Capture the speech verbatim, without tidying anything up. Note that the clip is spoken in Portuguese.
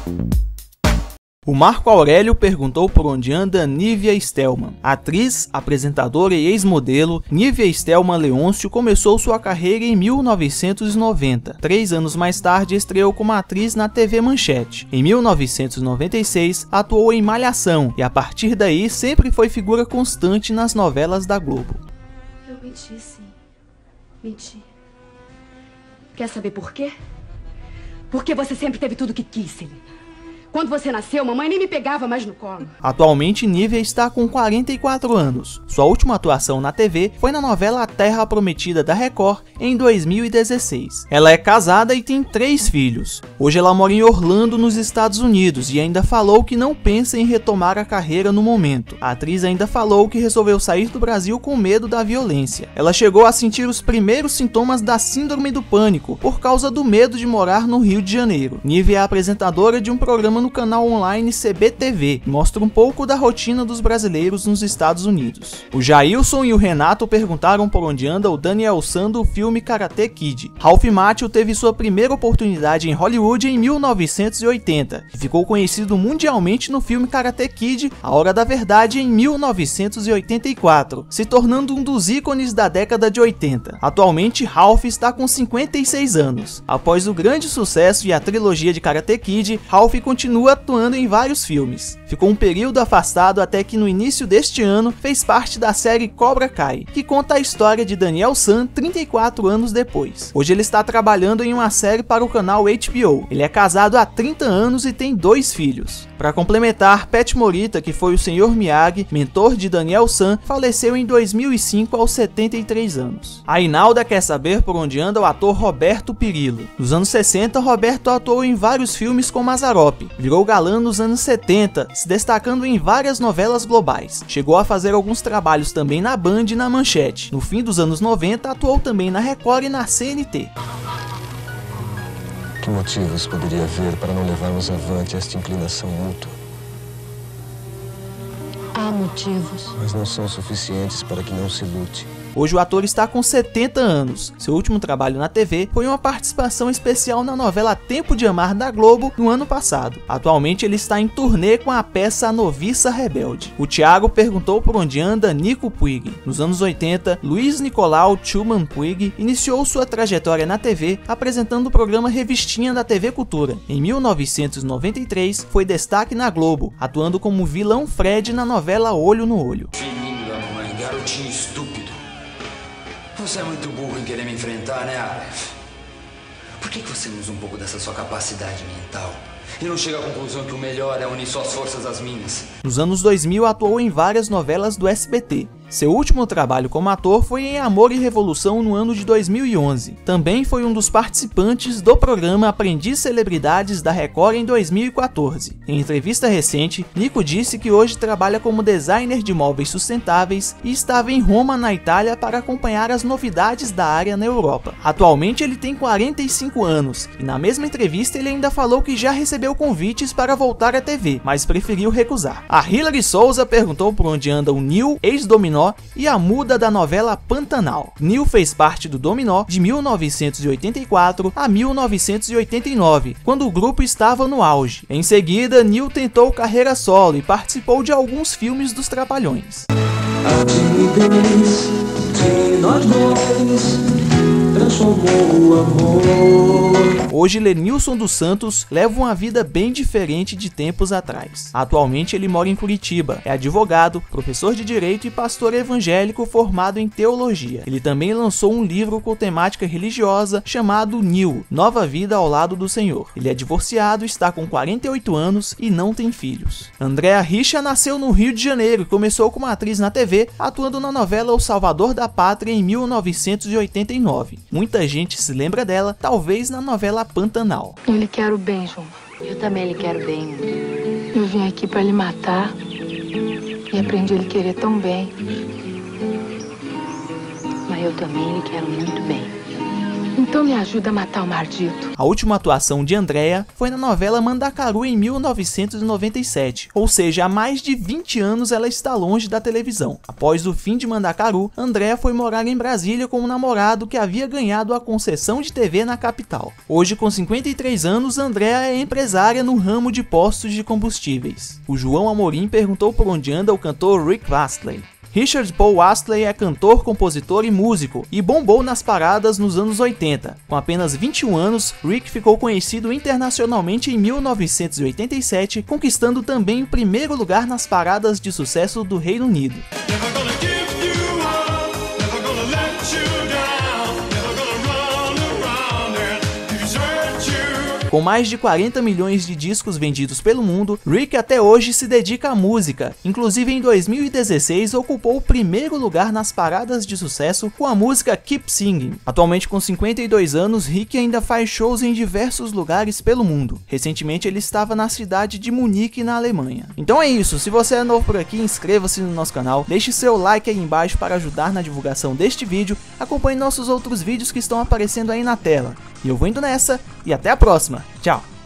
O Marco Aurélio perguntou por onde anda Nívia Stellman. Atriz, apresentadora e ex-modelo, Nívia Stellman Leôncio começou sua carreira em mil novecentos e noventa. Três anos mais tarde, estreou como atriz na T V Manchete. Em mil novecentos e noventa e seis, atuou em Malhação e, a partir daí, sempre foi figura constante nas novelas da Globo. Eu menti, sim. Menti. Quer saber por quê? Porque você sempre teve tudo que quis, Celina. Quando você nasceu, mamãe nem me pegava mais no colo. Atualmente, Nívia está com quarenta e quatro anos. Sua última atuação na T V foi na novela A Terra Prometida da Record, em dois mil e dezesseis. Ela é casada e tem três filhos. Hoje ela mora em Orlando, nos Estados Unidos, e ainda falou que não pensa em retomar a carreira no momento. A atriz ainda falou que resolveu sair do Brasil com medo da violência. Ela chegou a sentir os primeiros sintomas da síndrome do pânico, por causa do medo de morar no Rio de Janeiro. Nívia é apresentadora de um programa no canal online C B T V, e mostra um pouco da rotina dos brasileiros nos Estados Unidos. O Jailson e o Renato perguntaram por onde anda o Daniel San do filme Karate Kid. Ralph Macchio teve sua primeira oportunidade em Hollywood em mil novecentos e oitenta, e ficou conhecido mundialmente no filme Karate Kid, A Hora da Verdade, em mil novecentos e oitenta e quatro, se tornando um dos ícones da década de oitenta. Atualmente, Ralph está com cinquenta e seis anos. Após o grande sucesso e a trilogia de Karate Kid, Ralph continua atuando em vários filmes. Ficou um período afastado até que no início deste ano fez parte da série Cobra Kai, que conta a história de Daniel San trinta e quatro anos depois. Hoje ele está trabalhando em uma série para o canal H B O. Ele é casado há trinta anos e tem dois filhos. Para complementar, Pat Morita, que foi o senhor Miyagi, mentor de Daniel San, faleceu em dois mil e cinco aos setenta e três anos. A Inalda quer saber por onde anda o ator Roberto Pirillo. Nos anos sessenta, Roberto atuou em vários filmes com Mazzaropi. Virou galã nos anos setenta, se destacando em várias novelas globais. Chegou a fazer alguns trabalhos também na Band e na Manchete. No fim dos anos noventa, atuou também na Record e na C N T. Que motivos poderia haver para não levarmos avante esta inclinação mútua? Há motivos. Mas não são suficientes para que não se lute. Hoje o ator está com setenta anos. Seu último trabalho na T V foi uma participação especial na novela Tempo de Amar da Globo no ano passado. Atualmente ele está em turnê com a peça A Noviça Rebelde. O Thiago perguntou por onde anda Nico Puig. Nos anos oitenta, Luiz Nicolau Tchuman Puig iniciou sua trajetória na T V apresentando o programa Revistinha da T V Cultura. Em mil novecentos e noventa e três foi destaque na Globo, atuando como vilão Fred na novela Olho no Olho. Filhinho da mamãe, garotinho estúpido. Você é muito burro em querer me enfrentar, né, Aleph? Por que você não usa um pouco dessa sua capacidade mental e não chega à conclusão que o melhor é unir suas forças às minhas? Nos anos dois mil atuou em várias novelas do S B T. Seu último trabalho como ator foi em Amor e Revolução no ano de dois mil e onze. Também foi um dos participantes do programa Aprendiz Celebridades da Record em dois mil e quatorze. Em entrevista recente, Nico disse que hoje trabalha como designer de móveis sustentáveis e estava em Roma, na Itália, para acompanhar as novidades da área na Europa. Atualmente ele tem quarenta e cinco anos e na mesma entrevista ele ainda falou que já recebeu convites para voltar à T V, mas preferiu recusar. A Hilary Souza perguntou por onde anda o Neil, ex-Dominó, e a muda da novela Pantanal. Neil fez parte do Dominó de mil novecentos e oitenta e quatro a mil novecentos e oitenta e nove, quando o grupo estava no auge. Em seguida, Neil tentou carreira solo e participou de alguns filmes dos Trapalhões. A timidez de nós dois transformou o amor. Hoje, Lenilson dos Santos leva uma vida bem diferente de tempos atrás. Atualmente ele mora em Curitiba, é advogado, professor de direito e pastor evangélico formado em teologia. Ele também lançou um livro com temática religiosa chamado Nil, Nova Vida ao Lado do Senhor. Ele é divorciado, está com quarenta e oito anos e não tem filhos. Andréa Richa nasceu no Rio de Janeiro e começou como atriz na T V, atuando na novela O Salvador da Pátria em mil novecentos e oitenta e nove. Muita gente se lembra dela, talvez na novela Pantanal. Eu lhe quero bem, João. Eu também lhe quero bem. Eu vim aqui para lhe matar e aprendi a lhe querer tão bem. Mas eu também lhe quero muito bem. Então me ajuda a matar o maldito. A última atuação de Andrea foi na novela Mandacaru em mil novecentos e noventa e sete, ou seja, há mais de vinte anos ela está longe da televisão. Após o fim de Mandacaru, Andrea foi morar em Brasília com um namorado que havia ganhado a concessão de T V na capital. Hoje, com cinquenta e três anos, Andrea é empresária no ramo de postos de combustíveis. O João Amorim perguntou por onde anda o cantor Rick Astley. Richard Paul Astley é cantor, compositor e músico, e bombou nas paradas nos anos oitenta. Com apenas vinte e um anos, Rick ficou conhecido internacionalmente em mil novecentos e oitenta e sete, conquistando também o primeiro lugar nas paradas de sucesso do Reino Unido. Com mais de quarenta milhões de discos vendidos pelo mundo, Rick até hoje se dedica à música. Inclusive em dois mil e dezesseis ocupou o primeiro lugar nas paradas de sucesso com a música Keep Singing. Atualmente com cinquenta e dois anos, Rick ainda faz shows em diversos lugares pelo mundo. Recentemente ele estava na cidade de Munique, na Alemanha. Então é isso, se você é novo por aqui, inscreva-se no nosso canal, deixe seu like aí embaixo para ajudar na divulgação deste vídeo, acompanhe nossos outros vídeos que estão aparecendo aí na tela. E eu vou indo nessa, e até a próxima. Tchau!